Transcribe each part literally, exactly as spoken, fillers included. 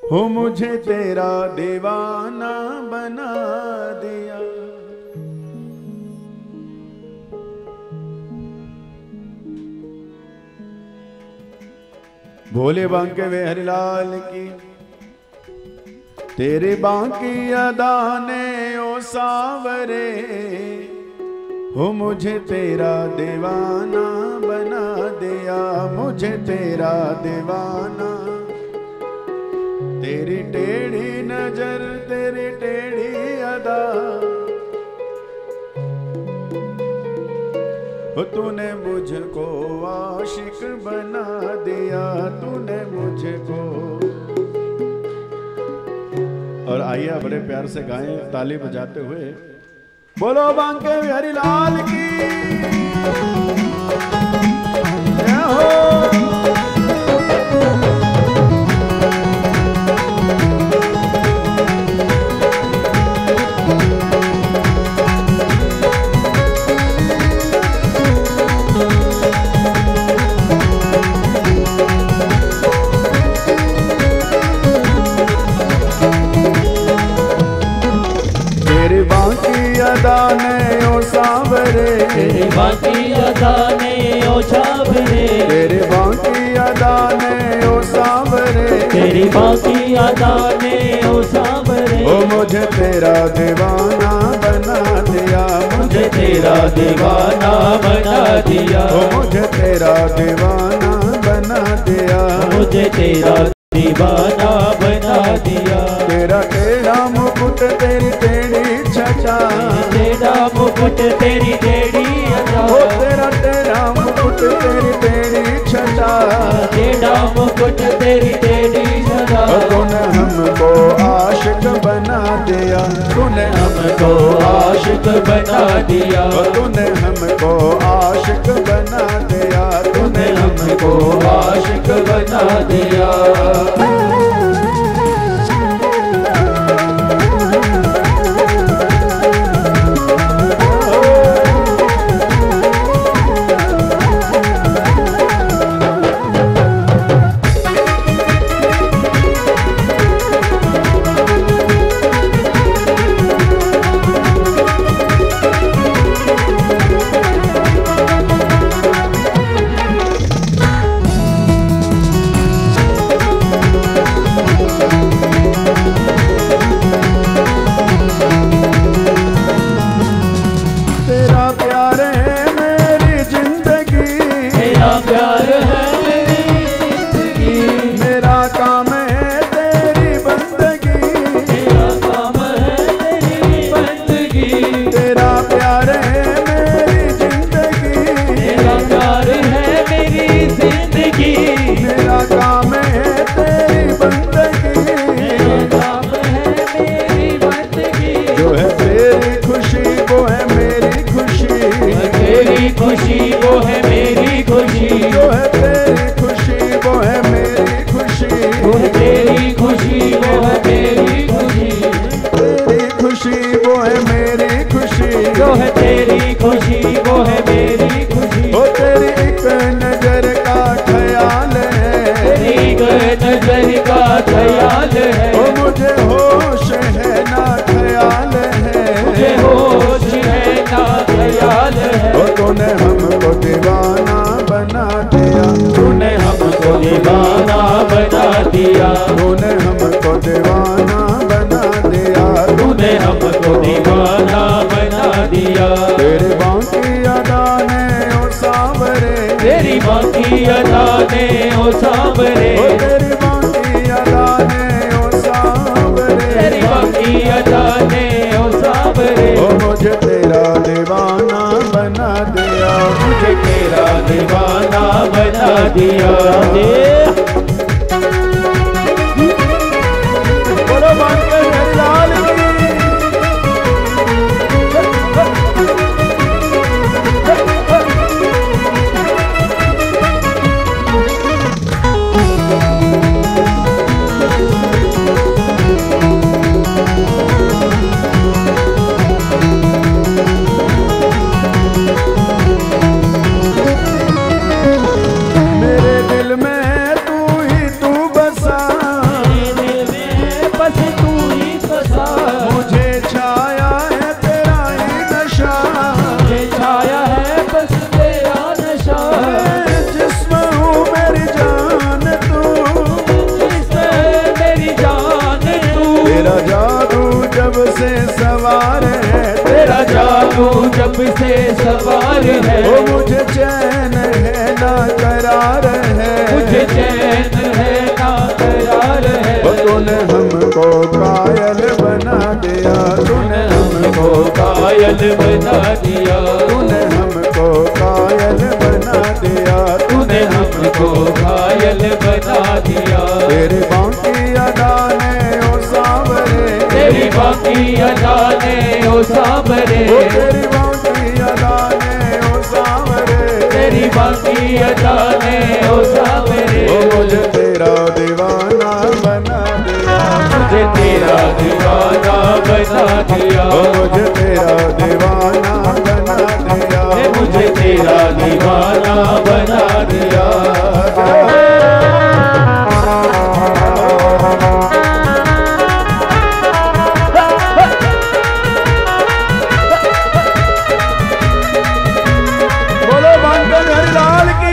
हो मुझे तेरा दीवाना बना दिया। भोले बांके वे हरिलाल की। तेरे बांकी अदा ने ओ सावरे, हो मुझे तेरा दीवाना बना दिया, मुझे तेरा दीवाना। तेरी टेढ़ी नजर तेरी टेढ़ी अदा, तूने मुझको आशिक बना दिया, तूने मुझको। और आइए बड़े प्यार से गाएं ताली बजाते हुए, बोलो बांके बिहारी लाल की जय हो। तेरी बांकी अदा ने ओ सावरे, तेरी बांकी अदा ने ओ सावरे, तेरी बांकी अदा ने ओ सावरे, तेरी बांकी अदा ने ओ सावरे। ओ मुझे तेरा दीवाना बना दिया, मुझे तेरा दीवाना बना दिया, ओ मुझे तेरा दीवाना बना दिया, मुझे तेरा दीवाना बना दिया। तेरा टेढ़ा मुकुट तेरी टेढ़ी छटा, तेरा मुकुट तेरी टेढ़ी अदा, ओ तेरा टेढ़ा मुकुट तेरी टेढ़ी छटा, तेरा मुकुट तेरी टेढ़ी अदा। तूने हमको आशिक बना दिया, तूने हमको आशिक बना दिया, तूने हमको आशिक बना दिया, तूने हमको आशिक बना दिया। खुशी वो है मेरी खुशी, जो है तेरी खुशी वो है मेरी खुशी, वो है तेरी खुशी वो है मेरी खुशी, तेरी खुशी वो है मेरी खुशी, जो है तेरी खुशी वो है मेरी खुशी। ओ तेरी एक नजर का ख्याल है, तेरी एक नजर का ख्याल है, ओ मुझे होश है ना ख्याल है, मुझे होश है ना ख्याल है। ओ तूने हमको दीवाना बना दिया, तूने हमको दीवाना बना दिया, तूने हमको दीवाना बना दिया, तूने हमको दीवाना बना दिया। तेरे बांकी अदा ने ओ सावरे, तेरी बांकी अदा ने ओ सावरे, ओ तेरी बांकी अदा ने ओ सावरे, तेरी बांकी अदा ने ओ सावरे। ओ मुझे तेरा दीवाना बना दिया, मुझे तेरा दीवाना बना दिया। बोलो बांके हरिलाल की। मेरे दिल में तू सबसे सवार है। ओ मुझे चैन है ना करार है, मुझे चैन है ना करार है। ओ तूने हमको कायल बना दिया, तूने हमको कायल बना दिया, तूने हमको कायल बना दिया, तूने हमको कायल बना दिया। तेरी बाकी अदा ने ओ सांवरे, तेरी बाकी अदा ने ओ सांवरे, ओ तेरी बाकी अदा ने ओ सांवरे, तेरी बाकी अदा ने ओ सांवरे। ओ मुझे तेरा दीवाना बना दिया, मुझे तेरा दीवाना बना दिया, ओ मुझे तेरा दीवाना बना दिया, मुझे तेरा दीवाना बना दिया। बोलो बांके बिहारी लाल की।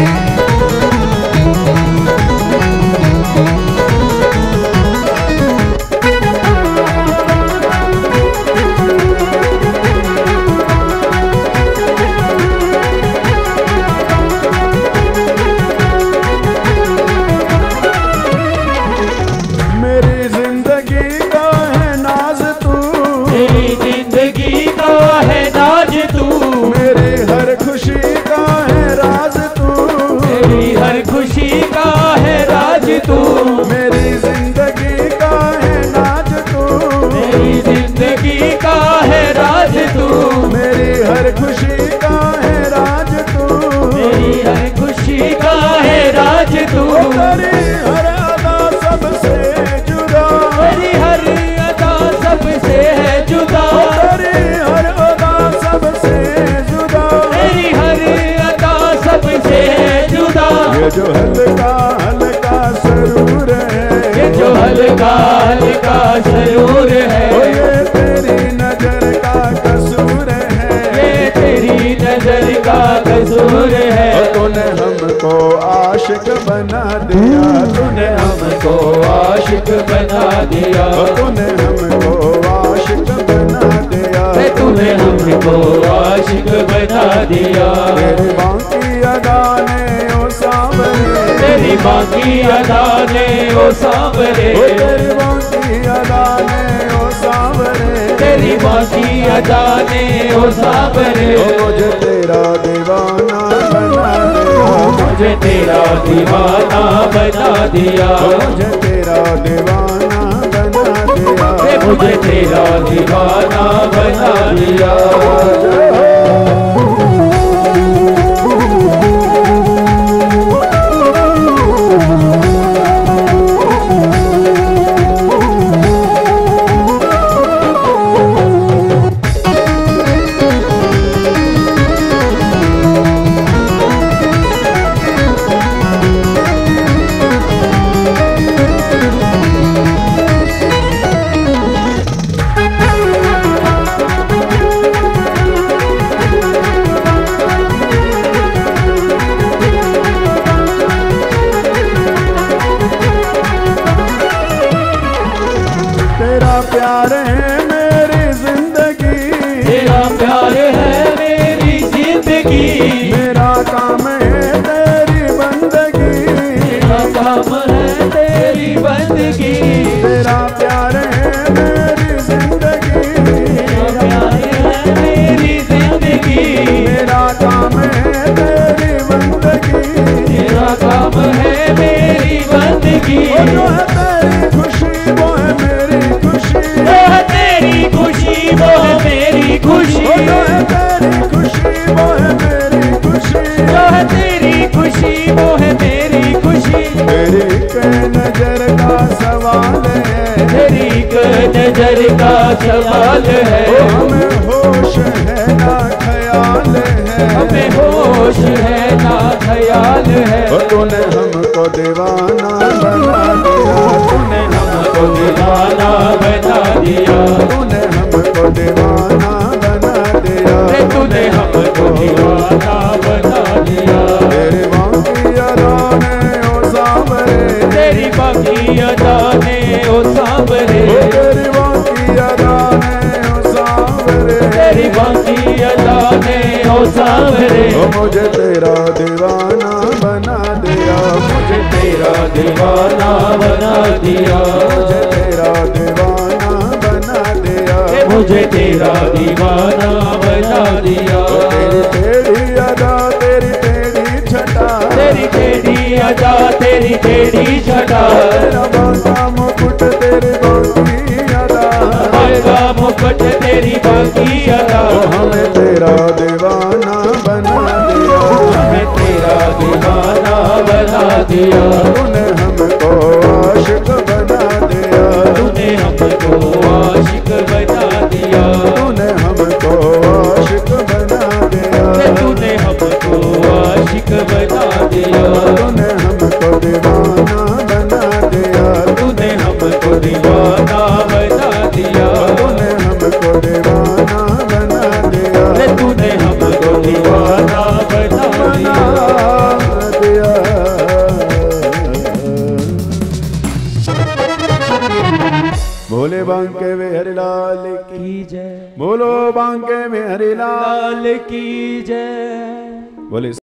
मेरी जिंदगी का है नाज तू, मेरी जिंदगी का है नाज तू, मेरी हर खुशी का है राज तू, मेरी हर खुशी का है राज तू, मेरी जिंदगी का है नाज तू, मेरी जिंदगी का है राज तू, मेरी हर खुशी का है राज तू, मेरी हर खुशी का है राज तू। तेरी हर अदा सबसे जुदा, तेरी हर अदा सबसे है जुदा, तेरी हर अदा सबसे जुदा, तेरी हर अदा सबसे है जुदा। ये जो हल्का हल्का सरूर है, ये जो हल्का हल्का सरूर है, ओ ये तेरी नजर का कसूर है, ये तेरी नजर का कसूर है। ओ तूने हमको आशिक बना दिया, तूने हमको आशिक बना दिया, ओ तूने हमको आशिक बना दिया, तूने हमको आशिक बना दिया। तेरी बाकी अदा ने ओ सांवरे, तेरी बाकी अदा ने ओ सांवरे, ओ तेरी बाकी अदा ने ओ सांवरे, तेरी बाकी अदा ने ओ सांवरे। ओ मुझे तेरा दीवाना बना दिया, मुझे तेरा दीवाना बना दिया, मुझे तेरा दीवाना बना दिया, मुझे तेरा दीवाना बना दिया। तेरा प्यार है मेरी जिंदगी, तेरा प्यार है मेरी जिंदगी, मेरा काम है तेरी बंदगी, तेरा काम है तेरी बंदगी, तेरा प्यार है मेरी जिंदगी, तेरा प्यार है मेरी जिंदगी, मेरा काम है तेरी बंदगी, तेरा काम है मेरी बंदगी। ओ जो है तेरी खुशी वो है मेरी खुशी, वो है तेरी खुशी, वो है मेरी खुशी, ओ जो है तेरी खुशी वो है मेरी खुशी, वो है तेरी खुशी, वो है मेरी खुशी। तेरी एक नजर का सवाल है, तेरी एक नजर का सवाल है, ओ हमें होश है ना ख्याल है, हमें होश है ना ख्याल है। ओ तूने हमको दीवाना बना दिया, तूने हमको दीवाना बना दिया, तूने हमको दीवाना बना दिया, तूने हमको दीवाना बना दिया। तेरी बाकी अदा ने ओ सांवरे, तेरी बाकी अदा ने ओ सांवरे, ओ तेरी बाकी अदा ने ओ सांवरे, तेरी बाकी अदा सावरे, ओ मुझे तेरा दीवाना बना दिया, मुझे तेरा दीवाना बना दिया, मुझे तेरा दीवाना बना दिया, मुझे तेरा दीवाना बना दिया। तेरी टेढ़ी अदा तेरी टेढ़ी छटा, तेरी टेढ़ी अदा तेरी टेढ़ी छटा, तेरा बांका मुकुट तेरी बांकी अदा, बांका मुकुट तेरी बांकी अदा, हमें तेरा दीवाना बना दिया, हमें तेरा दीवाना बना दिया, तूने हमको आशिक बना दिया, तूने हमको आशिक बना दिया, तूने हमको आशिक बना दिया, तूने हमको आशिक बना दिया, तूने हमको दीवाना बना दिया, तूने हमको दीवाना बना दिया, तूने हमको दीवाना बना दिया, तूने हमको दीवाना बना दिया। बोले बांके बिहारी लाल की, की जय, बोलो बांके बिहारी लाल लाल की जय। बोले।